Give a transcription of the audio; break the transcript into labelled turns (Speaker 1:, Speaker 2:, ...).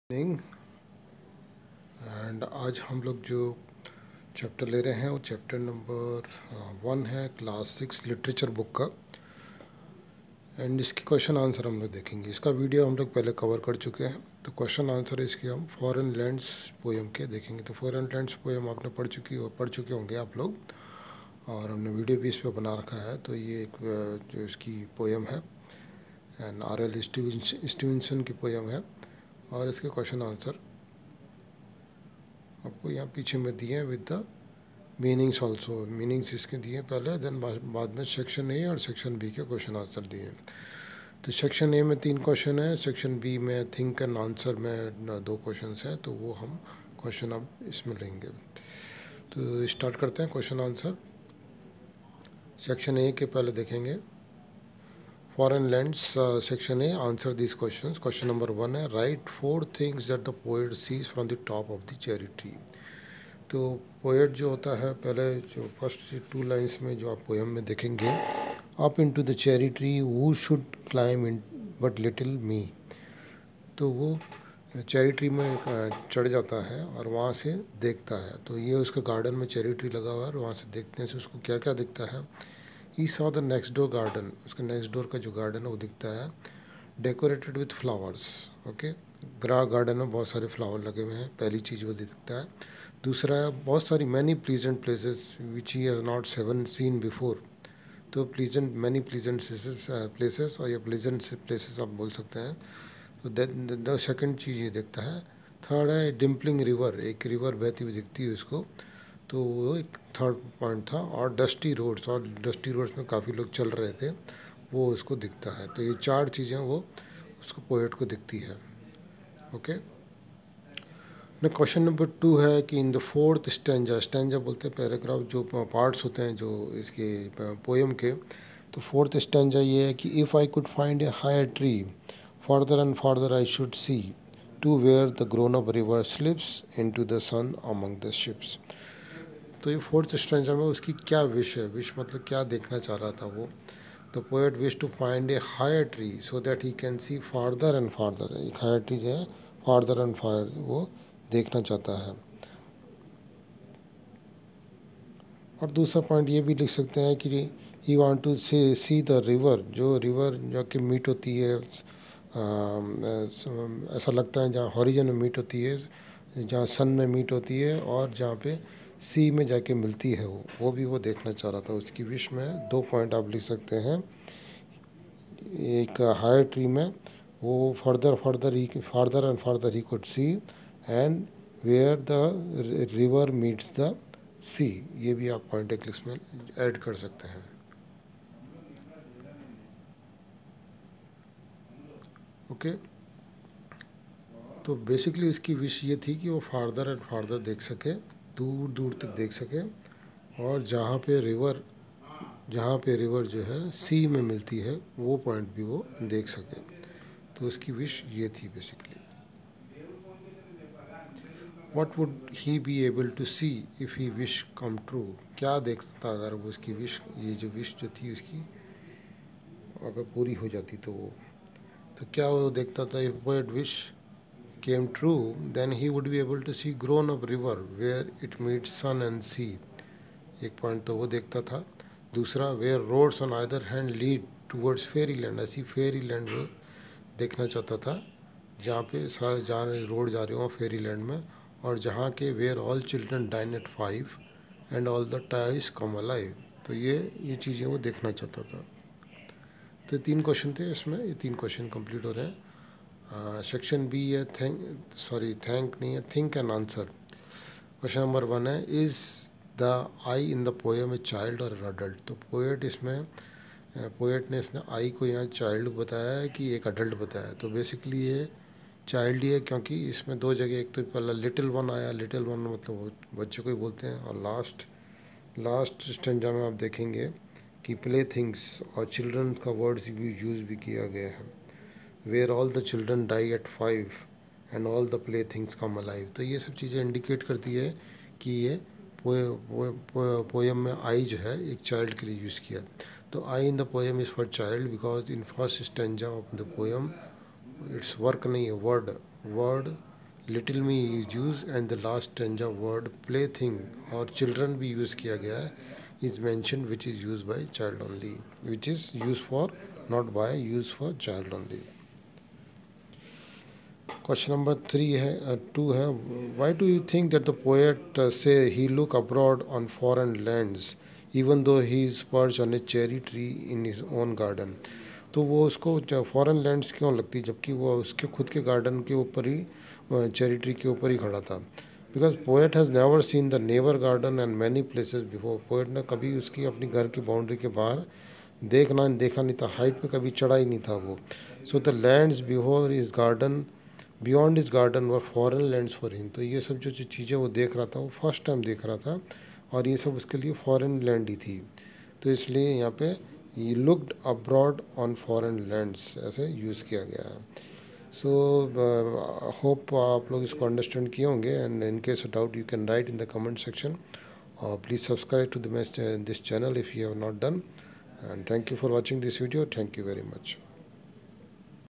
Speaker 1: Morning. And आज हम लोग जो चैप्टर ले रहे हैं वो चैप्टर नंबर 1 है, क्लास 6 लिटरेचर बुक का। एंड इसके क्वेश्चन आंसर हम लोग देखेंगे। इसका वीडियो हम लोग पहले कवर कर चुके हैं, तो क्वेश्चन आंसर इसके हम फॉरेन लैंड्स पोएम के देखेंगे। तो फॉरेन लैंड्स पोएम आपने पढ़ चुके होंगे आप लोग, और हमने वीडियो भी इस पर बना रखा है। तो ये एक जो इसकी पोएम है एंड R.L. स्टीवेंसन की पोएम है, और इसके क्वेश्चन आंसर आपको यहाँ पीछे में दिए हैं with the meanings also. Meanings इसके दिए पहले, देन बाद में सेक्शन ए और सेक्शन बी के क्वेश्चन आंसर दिए। तो सेक्शन ए में 3 क्वेश्चन है, सेक्शन बी में थिंक एंड आंसर में 2 क्वेश्चन हैं। तो वो हम क्वेश्चन अब इसमें लेंगे। तो स्टार्ट करते हैं क्वेश्चन आंसर। सेक्शन ए के पहले देखेंगे foreign lands. Section A, answer this question. Question number 1 है, write 4 things that the poet sees from the top of the cherry tree. तो पोएट जो होता है, पहले जो फर्स्ट 2 लाइन्स में जो आप पोएम में देखेंगे, up into the cherry tree who should climb in but little me. तो वो चेरी ट्री में चढ़ जाता है और वहाँ से देखता है। तो ये उसके गार्डन में चेरी ट्री लगा हुआ है, और वहाँ से देखने से उसको क्या क्या दिखता है। He saw the next door garden, उसके नेक्स्ट डोर का जो गार्डन है वो दिखता है, decorated with flowers. Okay, garden में बहुत सारे फ्लावर लगे हुए हैं, पहली चीज़ वो दिखता है। दूसरा है बहुत सारी many pleasant places which he has not seen before. तो प्लीजेंट, मैनी प्लीजेंट प्लेसेस, और ये प्लीजेंट प्लेसेस आप बोल सकते हैं। तो द सेकंड चीज़ ये देखता है। थर्ड है डिम्पलिंग रिवर, एक रिवर बहती हुई दिखती है उसको। तो वो एक थर्ड पॉइंट था। और डस्टी रोड्स, और डस्टी रोड्स में काफ़ी लोग चल रहे थे, वो उसको दिखता है। तो ये 4 चीज़ें वो उसको पोएट को दिखती है। ओके, न क्वेश्चन नंबर 2 है कि in the fourth stanza, stanza बोलते हैं पैराग्राफ, जो पार्ट्स होते हैं जो इसके पोएम के। तो फोर्थ स्टैंजा ये है कि if I could find a higher tree further and further I should see to where the grown up river slips into the sun among the ships. तो ये फोर्थ स्टैंजा में उसकी क्या विश है, wish मतलब क्या देखना चाह रहा था वो। The poet wish to find a higher tree so that he can see farther and farther. एक हायर ट्री जो है फार्दर एंड फार्दर वो देखना चाहता है। और दूसरा पॉइंट ये भी लिख सकते हैं कि he want to see the river, जो रिवर जो कि मीट होती है, ऐसा लगता है जहाँ हॉरिजन में मीट होती है, जहाँ सन में मीट होती है, और जहाँ पे सी में जाके मिलती है, वो भी वो देखना चाह रहा था। उसकी विश में 2 पॉइंट आप लिख सकते हैं। एक हायर ट्री में वो farther and farther he could see, and where the river meets the sea. ये भी आप पॉइंट एक लिस्ट में ऐड कर सकते हैं। ओके, तो बेसिकली इसकी विश ये थी कि वो फार्दर एंड फार्दर देख सके, दूर दूर तक देख सके, और जहाँ पे रिवर जो है सी में मिलती है वो पॉइंट भी वो देख सके। तो उसकी विश ये थी basically. What would he be able to see if he wish come true. क्या देख सकता अगर वो उसकी विश, ये जो विश जो थी उसकी अगर पूरी हो जाती तो क्या वो देखता था। If word wish came true then he would be able to see grown up river where it meets sun and sea. एक पॉइंट तो वो देखता था। दूसरा, where roads on either hand lead towards fairy land, ऐसी fairy land वो देखना चाहता था, जहाँ पे जहाँ रोड जा रहे हो फेरी लैंड में, और जहाँ के where all children dine at 5 and all the ties come alive. तो ये चीज़ें वो देखना चाहता था। तो 3 क्वेश्चन थे इसमें, ये 3 क्वेश्चन कंप्लीट हो रहे हैं। सेक्शन बी है थैंक नहीं है, think and answer. Question number 1 है, is the I in the poem a child और अडल्ट। तो पोएट ने इसने आई को यहाँ चाइल्ड बताया है कि एक अडल्ट बताया है। तो बेसिकली ये चाइल्ड ही है, क्योंकि इसमें 2 जगह, एक तो पहला लिटिल वन आया, लिटिल वन मतलब बच्चे को ही बोलते हैं, और लास्ट स्टेंजा में आप देखेंगे कि प्ले थिंग्स और चिल्ड्रन का वर्ड्स भी यूज़ भी किया गया है। Where all the children die at 5 and all the play things come alive. तो ये सब चीज़ें इंडिकेट करती है कि ये पोएम में आई जो है एक चाइल्ड के लिए यूज़ किया। तो I in the poem is for child because in first stanza of the poem it's work नहीं है, word little me is use and the last stanza word play thing और चिल्ड्रन भी use किया गया है is mention which is use by child only, which is use for not by, use for child only. Question number 2 है, why do you think that the poet से he look abroad on foreign lands even though he is perch on a cherry tree in his own garden. तो वो उसको foreign lands क्यों लगती जबकि वो उसके खुद के गार्डन के ऊपर ही, चेरी ट्री के ऊपर ही खड़ा था। Because poet has never seen the neighbour garden and many places before. पोएट ने कभी उसकी अपनी घर की बाउंड्री के बाहर देखा नहीं था, हाइट पे कभी चढ़ा ही नहीं था वो। So the lands before is garden beyond is garden were foreign lands for him. तो ये सब जो चीज़ें वो देख रहा था वो फर्स्ट टाइम देख रहा था और ये सब उसके लिए फॉरेन लैंड ही थी। तो इसलिए यहाँ पे ये looked abroad on foreign lands ऐसे यूज़ किया गया है। सो होप आप लोग इसको अंडरस्टैंड किए होंगे and in case of doubt you can write in the comment section और please subscribe to this channel if you have not done and thank you for watching this video, thank you very much.